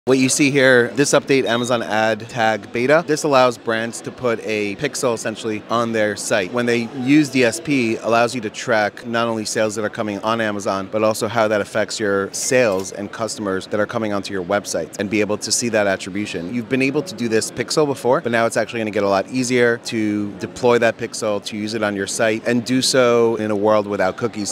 What you see here, this update, Amazon Ad Tag Beta, this allows brands to put a pixel essentially on their site. When they use DSP, allows you to track not only sales that are coming on Amazon, but also how that affects your sales and customers that are coming onto your website and be able to see that attribution. You've been able to do this pixel before, but now it's actually going to get a lot easier to deploy that pixel, to use it on your site, and do so in a world without cookies.